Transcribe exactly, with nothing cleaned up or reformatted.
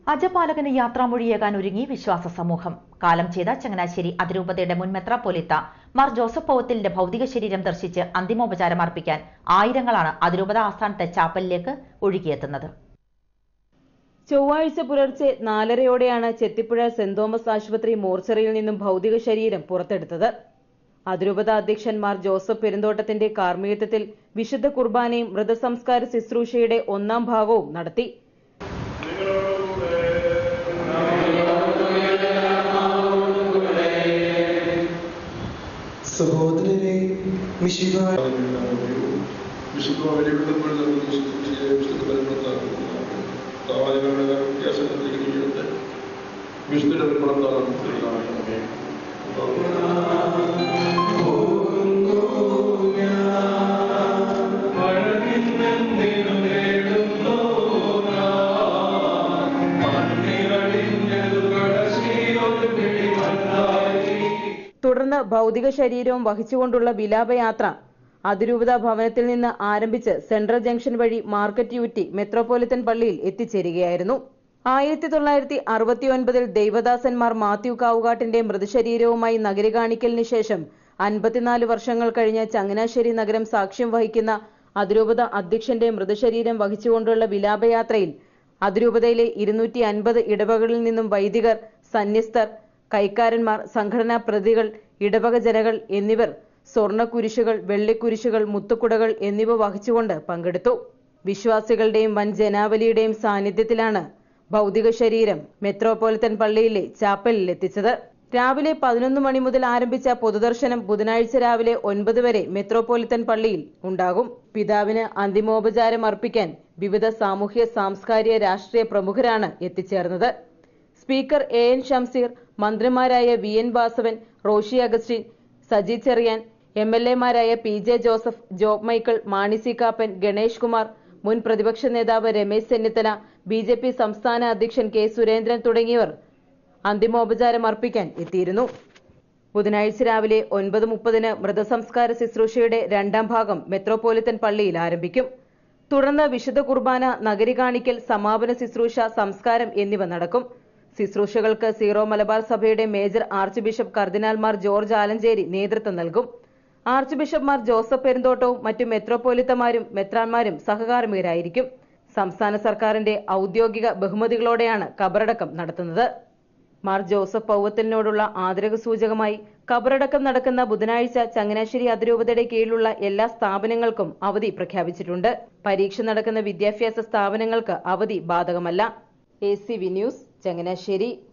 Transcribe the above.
അജപാലകന് യാത്രാമൊഴിയേകാൻ ഒരുങ്ങി വിശ്വാസ സമൂഹം. കാലം ചെയ്ത ചങ്ങനാശ്ശേരി അതിരൂപതയുടെ മുൻ മെത്രാപ്പോലീത്ത മാർ ജോസഫ് പൗവത്തിലിന്റെ ഭൗതിക ശരീരം ദർശിച്ച് അന്തിമോപചാരം അർപ്പിക്കാൻ ആയിരങ്ങളാണ് അതിരൂപത ആസ്ഥാനത്തെ ചാപ്പലിലേക്ക് ഒഴുകിയെത്തുന്നത്. ചൊവ്വാഴ്ച പുലർച്ചെ നാലരയോടെയാണ് ചെത്തിപ്പുഴ സെന്റ് തോമസ് ആശുപത്രി മോർച്ചറിയിൽ നിന്നും ഭൗതിക ശരീരം പുറത്തെടുത്തത്. അതിരൂപത അധ്യക്ഷൻ മാർ ജോസഫ് പെരുന്തോട്ടത്തിന്റെ കാർമ്മികത്വത്തിൽ വിശുദ്ധ കുർബാനയും മൃതസംസ്കാര ശുശ്രൂഷയുടെ ഒന്നാം ഭാഗവും നടത്തി. സഹോദരനെ തുടർന്ന് ഭൗതിക ശരീരവും വഹിച്ചുകൊണ്ടുള്ള വിലാപയാത്ര അതിരൂപത ഭവനത്തിൽ നിന്ന് ആരംഭിച്ച് സെൻട്രൽ ജംഗ്ഷൻ വഴി മാർക്കറ്റ് യൂറ്റി മെത്രോപൊളിറ്റൻ പള്ളിയിൽ എത്തിച്ചേരുകയായിരുന്നു. ആയിരത്തി തൊള്ളായിരത്തി അറുപത്തി ഒൻപതിൽ ദൈവദാസന്മാർ മാത്യു കാവുകാട്ടിന്റെ മൃതശരീരവുമായി നഗരി കാണിക്കലിന് ശേഷം അൻപത്തിനാല് വർഷങ്ങൾ കഴിഞ്ഞ് ചങ്ങനാശ്ശേരി നഗരം സാക്ഷ്യം വഹിക്കുന്ന അതിരൂപത അധ്യക്ഷന്റെ മൃതശരീരം വഹിച്ചുകൊണ്ടുള്ള വിലാപയാത്രയിൽ അതിരൂപതയിലെ ഇരുന്നൂറ്റി അൻപത് ഇടവകളിൽ നിന്നും വൈദികർ, സന്യസ്തർ, കൈക്കാരന്മാർ, സംഘടനാ പ്രതികൾ, ഇടവക ജനകൾ എന്നിവർ സ്വർണ്ണക്കുരിശുകൾ, വെള്ളിക്കുരിശുകൾ, മുത്തുക്കുടകൾ എന്നിവ വഹിച്ചുകൊണ്ട് പങ്കെടുത്തു. വിശ്വാസികളുടെയും വൻ ജനാവലിയുടെയും സാന്നിധ്യത്തിലാണ് ഭൗതിക ശരീരം മെത്രോപൊളിറ്റൻ പള്ളിയിലെ ചാപ്പലിൽ എത്തിച്ചത്. രാവിലെ പതിനൊന്ന് മണി മുതൽ ആരംഭിച്ച പൊതുദർശനം ബുധനാഴ്ച രാവിലെ ഒൻപത് വരെ മെത്രോപൊളിറ്റൻ പള്ളിയിൽ ഉണ്ടാകും. പിതാവിന് അന്തിമോപചാരം അർപ്പിക്കാൻ വിവിധ സാമൂഹ്യ, സാംസ്കാരിക, രാഷ്ട്രീയ പ്രമുഖരാണ് എത്തിച്ചേർന്നത്. സ്പീക്കർ എ എൻ ഷംസീർ, മന്ത്രിമാരായ V N Vasavan, Roshy Augustine, Saji Cherian, M L എമാരായ P J Joseph, Job Michael, Mani C Kappan, Ganesh Kumar, മുൻ പ്രതിപക്ഷ നേതാവ് Ramesh Chennithala, B J P സംസ്ഥാന അധ്യക്ഷൻ കെ സുരേന്ദ്രൻ തുടങ്ങിയവർ അന്തിമോപചാരം അർപ്പിക്കാൻ എത്തിയിരുന്നു. ബുധനാഴ്ച രാവിലെ ഒൻപത് മുപ്പതിന് മൃതസംസ്കാര ശുശ്രൂഷയുടെ രണ്ടാം ഭാഗം മെത്രോപൊളിറ്റൻ പള്ളിയിൽ ആരംഭിക്കും. തുടർന്ന് വിശുദ്ധ കുർബാന, നഗരി കാണിക്കൽ, സമാപന ശുശ്രൂഷ, സംസ്കാരം എന്നിവ നടക്കും. ശുശ്രൂഷകൾക്ക് സീറോ മലബാർ സഭയുടെ മേജർ ആർച്ച് ബിഷപ്പ് കർദിനാൾമാർ ജോർജ് ആലഞ്ചേരി നേതൃത്വം നൽകും. ആർച്ച് ബിഷപ്പ്മാർ ജോസഫ് പെരുന്തോട്ടവും മറ്റു മെത്രോപൊലിത്തമാരും മെത്രാന്മാരും സഹകാർമ്മികരായിരിക്കും. സംസ്ഥാന സർക്കാരിന്റെ ഔദ്യോഗിക ബഹുമതികളോടെയാണ് കബറടക്കം നടത്തുന്നത്. മാർ ജോസഫ് പൗവത്തിലിനോടുള്ള ആദരവ് സൂചകമായി കബറടക്കം നടക്കുന്ന ബുധനാഴ്ച ചങ്ങനാശ്ശേരി അതിരൂപതയുടെ കീഴിലുള്ള എല്ലാ സ്ഥാപനങ്ങൾക്കും അവധി പ്രഖ്യാപിച്ചിട്ടുണ്ട്. പരീക്ഷ നടക്കുന്ന വിദ്യാഭ്യാസ സ്ഥാപനങ്ങൾക്ക് അവധി ബാധകമല്ല. A C V news, Changanassery.